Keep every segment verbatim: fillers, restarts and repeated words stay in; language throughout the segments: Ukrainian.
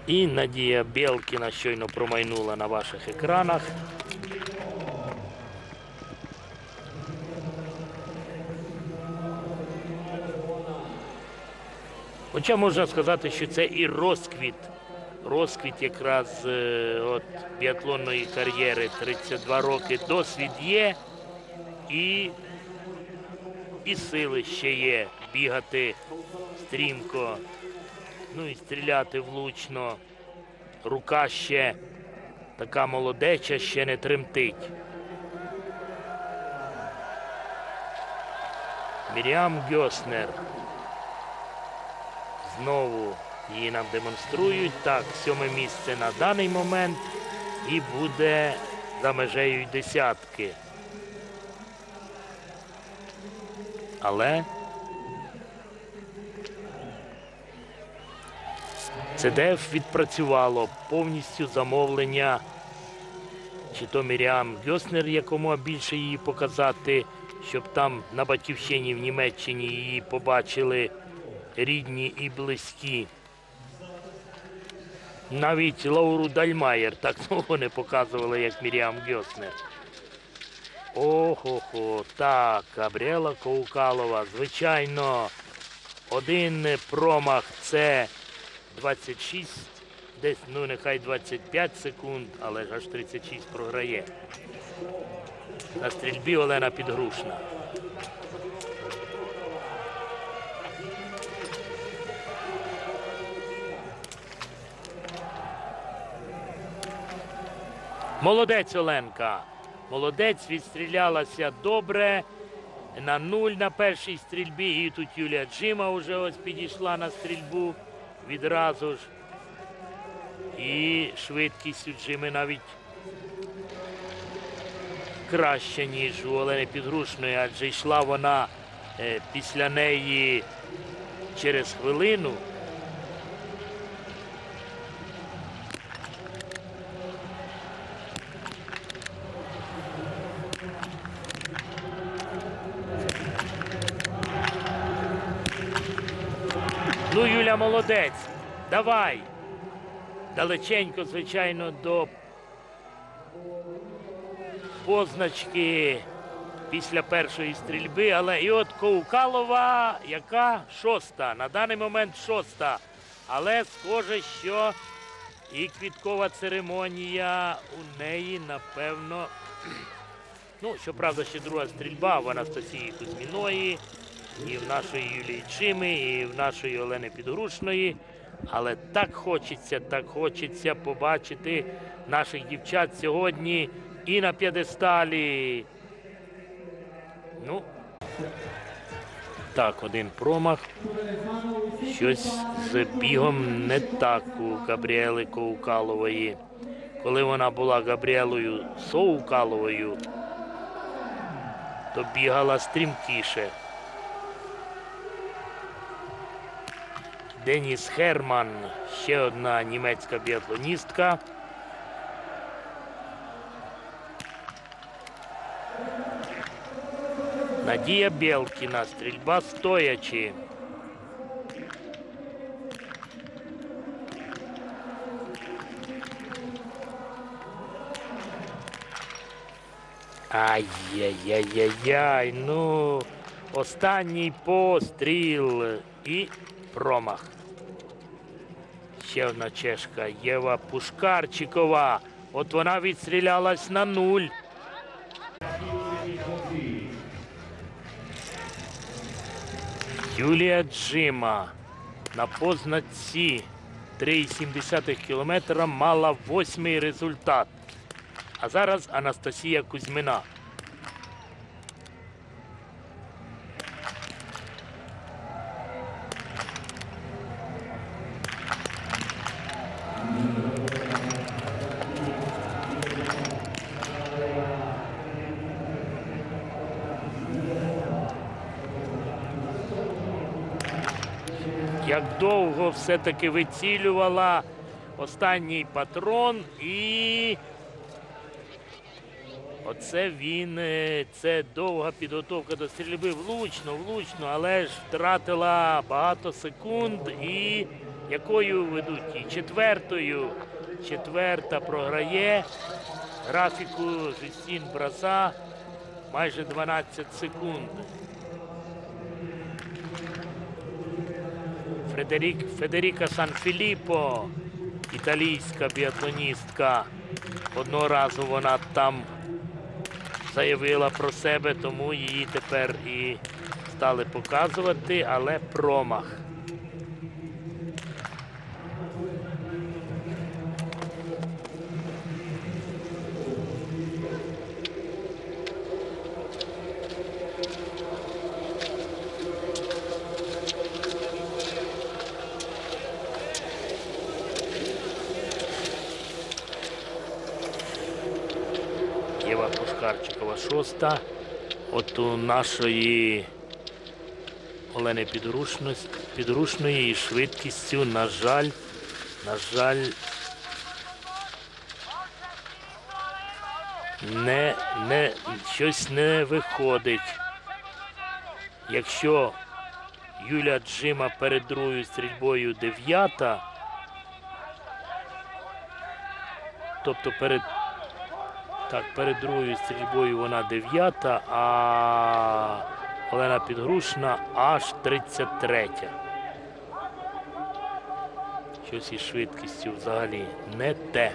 І Надія Білкіна щойно промайнула на ваших екранах. Хоча можна сказати, що це і розквіт. Розквіт якраз е, от, біатлонної кар'єри. тридцять два роки досвід є і, і сили ще є бігати стрімко, ну і стріляти влучно. Рука ще така молодеча, ще не тремтить. Міріам Гьоснер. Знову її нам демонструють. Так, сьоме місце на даний момент і буде за межею десятки. Але це де еф відпрацювало повністю замовлення, чи то Міріам Гьоснер, якому більше її показати, щоб там на батьківщині в Німеччині її побачили рідні і близькі. Навіть Лауру Дальмаєр так довго не показували, як Міріам Гьоснер. Ого-го, так, Габріела Коукалова, звичайно, один промах – це двадцять шість, десь, ну, нехай двадцять п'ять секунд, але ж аж тридцять шість програє. На стрільбі Олена Підгрушна. Молодець Оленка. Молодець, відстрілялася добре. На нуль на першій стрільбі. І тут Юлія Джима вже ось підійшла на стрільбу відразу ж. І швидкість у Джими навіть краща, ніж у Олени Підгрушної, адже йшла вона е, після неї через хвилину. Ну, Юля, молодець. Давай. Далеченько, звичайно, до позначки після першої стрільби. Але і от Коукалова, яка шоста. На даний момент шоста. Але схоже, що і квіткова церемонія у неї, напевно, ну, щоправда, ще друга стрільба в Анастасії Кузьміної, і в нашої Юлії Джими, і в нашої Олени Підгрушної. Але так хочеться, так хочеться побачити наших дівчат сьогодні і на п'єдесталі. Ну, так, один промах. Щось з бігом не так у Габріели Коукалової. Коли вона була Габріелою Соукаловою, то бігала стрімкіше. Деніс Херман, ще одна німецька біатлоністка. Надія Білкіна, стрільба стоячи. Ай-яй-яй-яй-яй, ну, останній постріл і промах. Ще одна чешка, Єва Пушкарчикова. От вона відстрілялась на нуль. Юлія Джима на позначці три цілих сім десятих кілометра мала восьмий результат. А зараз Анастасія Кузьміна. Як довго все-таки вицілювала останній патрон, і оце він, це довга підготовка до стрільби, влучно, влучно, але ж втратила багато секунд і якою ведуть і четвертою. Четверта програє. Графіку Жюстін Браза майже дванадцять секунд. Фредерік, Федеріка Санфіліппо, італійська біатлоністка. Одного разу вона там заявила про себе, тому її тепер і стали показувати, але промах. Єва Пушкарчикова шоста. От у нашої Олени Підрушної і швидкістю, на жаль, на жаль, не, не, щось не виходить. Якщо Юлія Джима перед другою стрільбою дев'ята, тобто перед Так, перед другою стрільбою вона дев'ята, а Олена Підгрушна аж тридцять третя. Щось із швидкістю взагалі не те.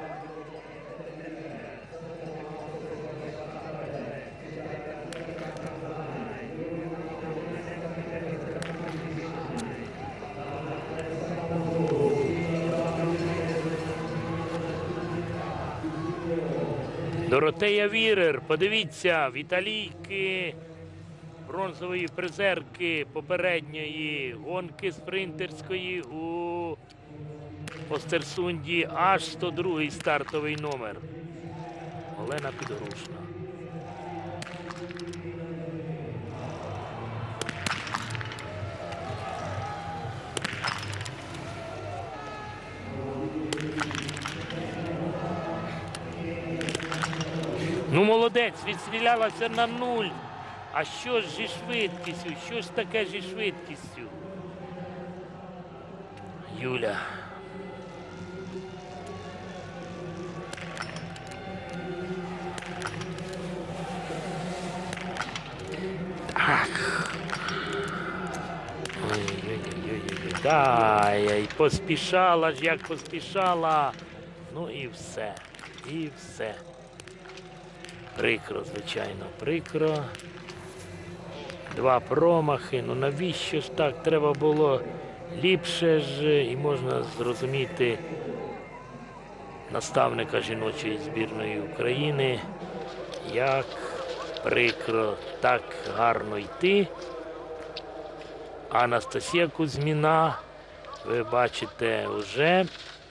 Доротея Вірер, подивіться, в італійки, бронзової призерки попередньої гонки спринтерської у Остерсунді, аж сто другий стартовий номер. Олена Підгрушна. Ну, молодець, відстрілялася на нуль. А що ж зі швидкістю? Що ж таке зі швидкістю? Юля. Ах. Ой-ой-ой-ой-ой. Дай, поспішала ж, як поспішала. Ну і все. І все. Прикро, звичайно, прикро. Два промахи. Ну навіщо ж так? Треба було ліпше ж. І можна зрозуміти наставника жіночої збірної України, як прикро так гарно йти. Анастасія Кузьміна, ви бачите, вже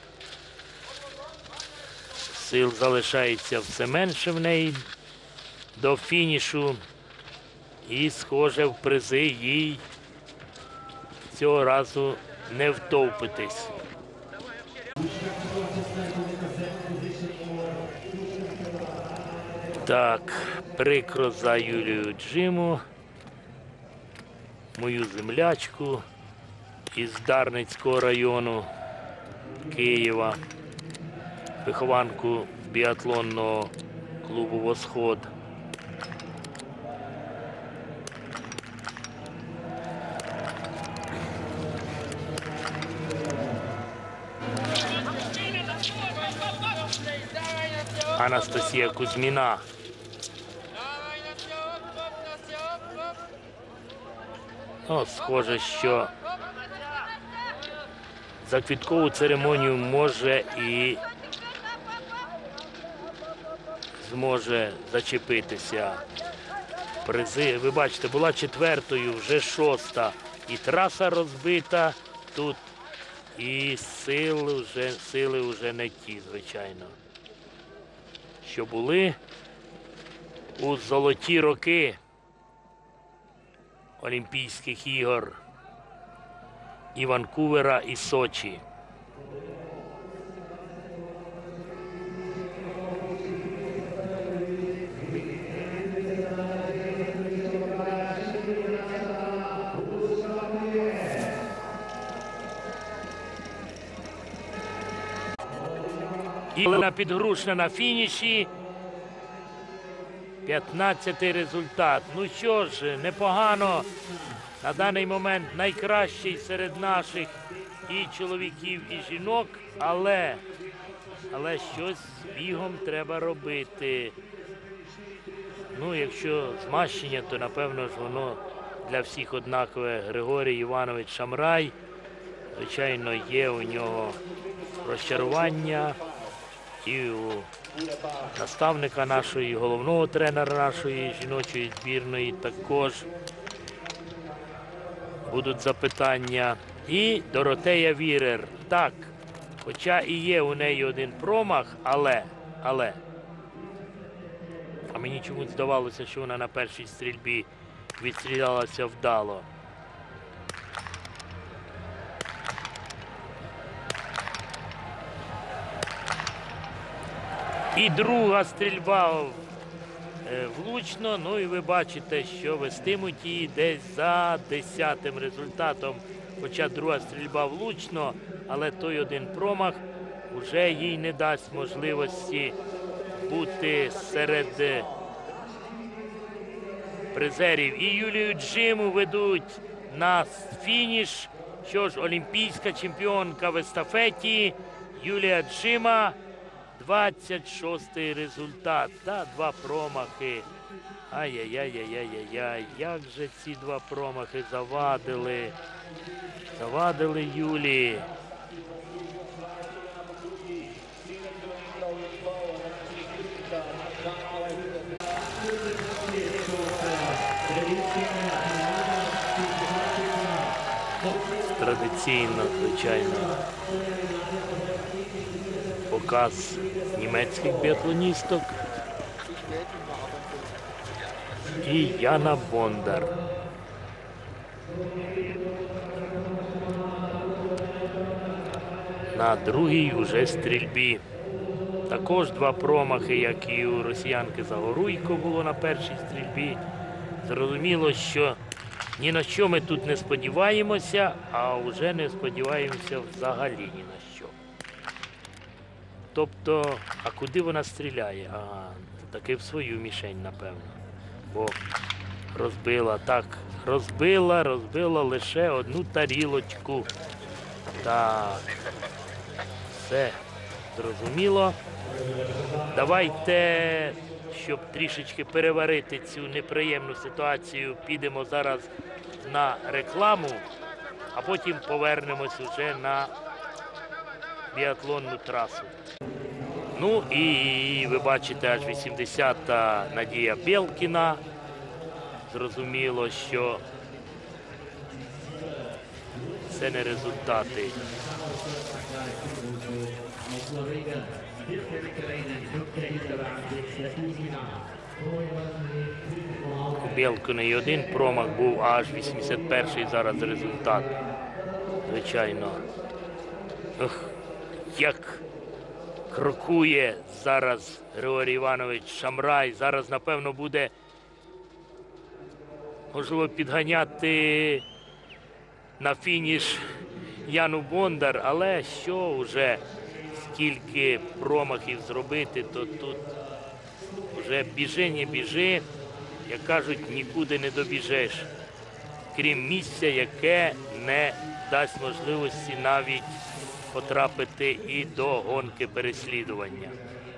сил залишається все менше в неї до фінішу. І, схоже, в призи їй цього разу не втовпитись. Так, прикро за Юлію Джиму, мою землячку із Дарницького району Києва, вихованку біатлонного клубу «Восход». Анастасія Кузьміна. Ну, схоже, що за квіткову церемонію може і зможе зачепитися. Призи, ви бачите, була четвертою, вже шоста. І траса розбита тут, і сили вже, сили вже не ті, звичайно, що були у золоті роки Олімпійських ігор і Ванкувера, і Сочі. І Олена Підгрушна на фініші. п'ятнадцятий результат. Ну що ж, непогано. На даний момент найкращий серед наших і чоловіків, і жінок, але, але щось з бігом треба робити. Ну, якщо змащення, то, напевно ж, воно для всіх однакове. Григорій Іванович Шамрай. Звичайно, є у нього розчарування і у наставника нашої, головного тренера нашої жіночої збірної також будуть запитання. І Доротея Вірер. Так, хоча і є у неї один промах, але, але, а мені чомусь здавалося, що вона на першій стрільбі відстрілялася вдало. І друга стрільба влучно, ну і ви бачите, що вестимуть її десь за десятим результатом. Хоча друга стрільба влучно, але той один промах вже їй не дасть можливості бути серед призерів. І Юлію Джиму ведуть на фініш. Що ж, олімпійська чемпіонка в естафеті Юлія Джима. двадцять шостий результат. Та два промахи. Ай-яй-яй-яй-яй-яй. Як же ці два промахи завадили. Завадили Юлії. Традиційно, звичайно, показ німецьких біатлоністок. І Яна Бондар. На другій уже стрільбі. Також два промахи, як і у росіянки Загоруйко було на першій стрільбі. Зрозуміло, що ні на що ми тут не сподіваємося, а вже не сподіваємося взагалі ні на що. Тобто, а куди вона стріляє? А, таки в свою мішень, напевно. Бо розбила, так, розбила, розбила лише одну тарілочку. Так, все зрозуміло. Давайте, щоб трішечки переварити цю неприємну ситуацію, підемо зараз на рекламу, а потім повернемось уже на біатлонну трасу. Ну і ви бачите, аж вісімдесята Надія Білкіна. Зрозуміло, що це не результати. У Білкіної один промах був, а аж вісімдесят перший зараз результат. Звичайно. Ох, як крокує зараз Григорій Іванович Шамрай. Зараз, напевно, буде, можливо, підганяти на фініш Яну Бондар, але що вже скільки промахів зробити, то тут вже біжи, не біжи, як кажуть, нікуди не добіжеш, крім місця, яке не дасть можливості навіть потрапити і до гонки переслідування.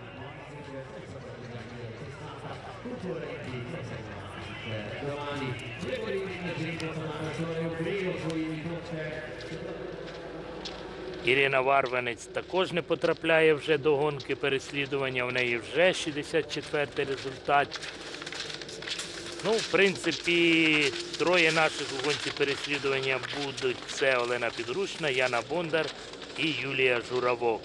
Ірина Варванець також не потрапляє вже до гонки переслідування, в неї вже шістдесят четвертий результат. Ну, в принципі, троє наших у гонці переслідування будуть. Це Олена Підгрушна, Яна Бондар і Юлія Журавок.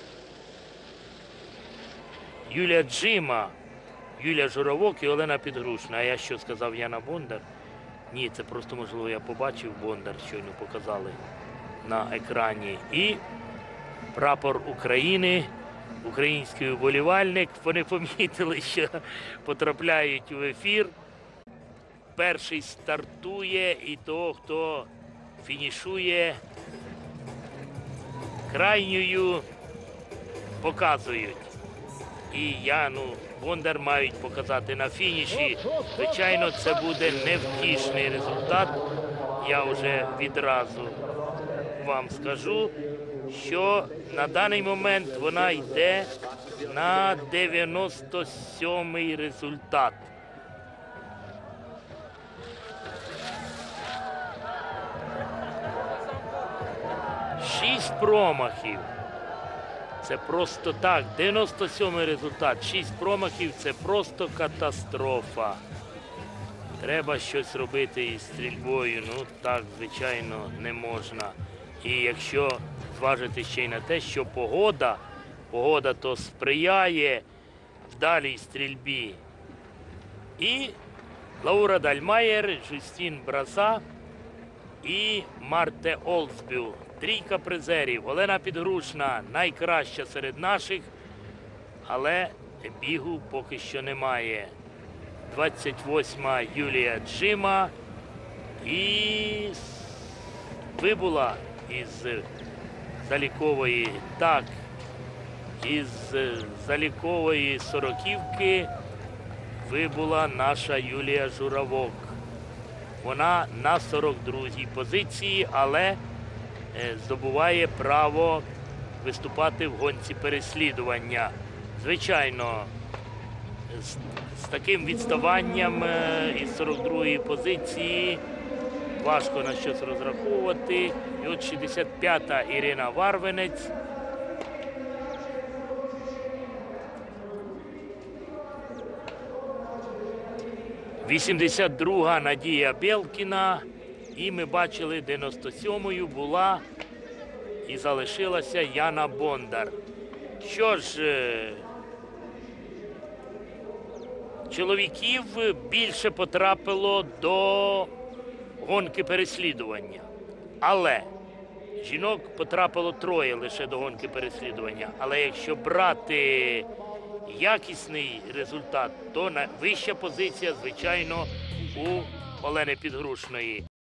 Юлія Джима, Юлія Журавок і Олена Підгрушна. А я що сказав, Яна Бондар? Ні, це просто, можливо, я побачив Бондар, щойно показали на екрані. І прапор України, український вболівальник. Вони помітили, що потрапляють у ефір. Перший стартує і того, хто фінішує крайньою показують. І Яну Бондар мають показати на фініші. Звичайно, це буде невтішний результат. Я вже відразу вам скажу, що на даний момент вона йде на дев'яносто сьомий результат. Шість промахів. Це просто так. дев'яносто сьомий результат. Шість промахів – це просто катастрофа. Треба щось робити із стрільбою. Ну так, звичайно, не можна. І якщо зважити ще й на те, що погода, погода то сприяє вдалій стрільбі. І Лаура Дальмаєр, Жюстін Браза і Марте Олсбю. Трійка призерів. Олена Підгрушна найкраща серед наших, але бігу поки що немає. двадцять восьма Юлія Джима і вибула із залікової, так, із залікової сороківки вибула наша Юлія Журавок. Вона на сорок другій позиції, але здобуває право виступати в гонці переслідування. Звичайно, з, з таким відставанням із сорок другої позиції важко на щось розраховувати. І от шістдесят п'ята Ірина Варвинець. вісімдесят друга Надія Білкіна. І ми бачили, дев'яносто сьомою була і залишилася Яна Бондар. Що ж, чоловіків більше потрапило до гонки переслідування. Але жінок потрапило троє лише до гонки переслідування. Але якщо брати якісний результат, то вища позиція, звичайно, у Олени Підгрушної.